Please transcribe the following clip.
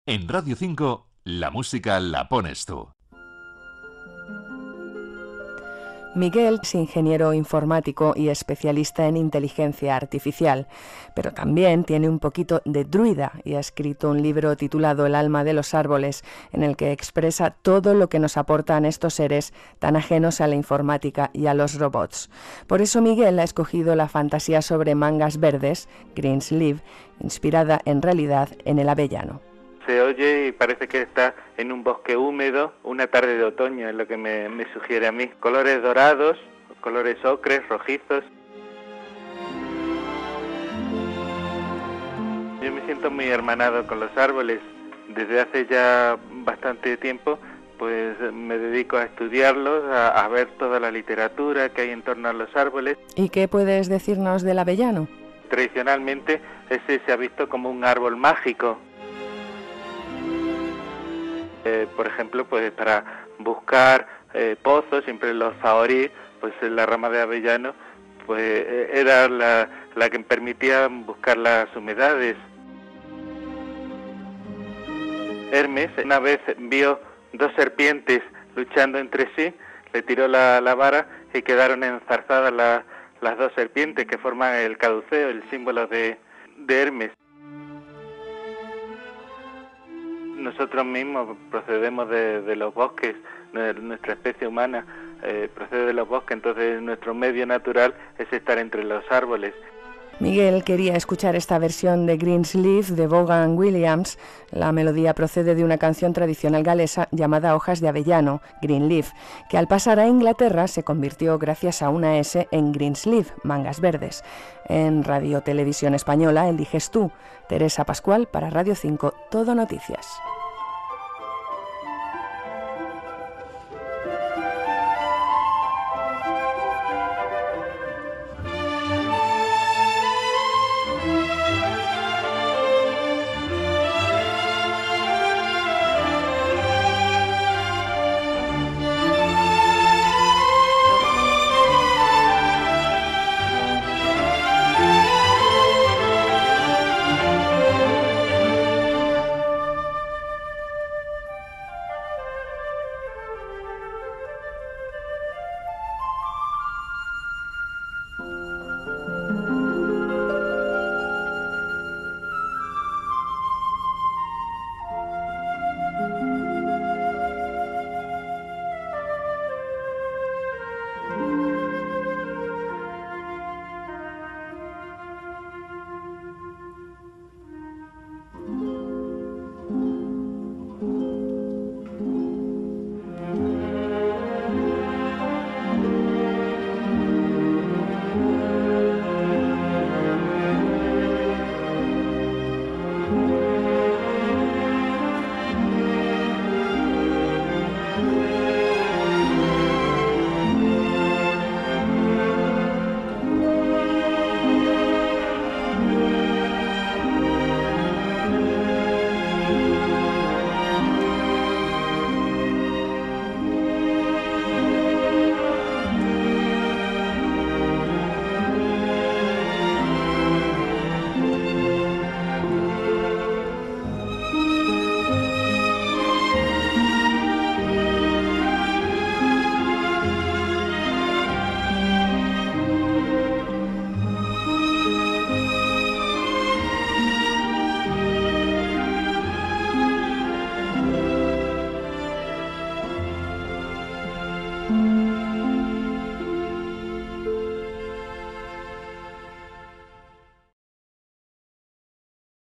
En Radio 5, la música la pones tú. Miguel es ingeniero informático y especialista en inteligencia artificial, pero también tiene un poquito de druida y ha escrito un libro titulado El alma de los árboles, en el que expresa todo lo que nos aportan estos seres tan ajenos a la informática y a los robots. Por eso Miguel ha escogido la fantasía sobre mangas verdes, Greensleeve, inspirada en realidad en el avellano. Se oye y parece que está en un bosque húmedo, una tarde de otoño, es lo que me sugiere a mí. Colores dorados, colores ocres, rojizos. Yo me siento muy hermanado con los árboles. Desde hace ya bastante tiempo, pues me dedico a estudiarlos, a ver toda la literatura que hay en torno a los árboles. ¿Y qué puedes decirnos del avellano? Tradicionalmente ese se ha visto como un árbol mágico. Por ejemplo, pues para buscar pozos, siempre los zahorí, pues la rama de avellano, pues era la que permitía buscar las humedades. Hermes una vez vio dos serpientes luchando entre sí, le tiró la vara y quedaron enzarzadas las dos serpientes que forman el caduceo, el símbolo de Hermes. Nosotros mismos procedemos de los bosques, nuestra especie humana procede de los bosques, entonces nuestro medio natural es estar entre los árboles. Miguel quería escuchar esta versión de Greensleeve de Vaughan Williams. La melodía procede de una canción tradicional galesa llamada Hojas de Avellano, Greenleaf, que al pasar a Inglaterra se convirtió gracias a una S en Greensleeve, mangas verdes. En Radio Televisión Española eliges tú, Teresa Pascual, para Radio 5, Todo Noticias.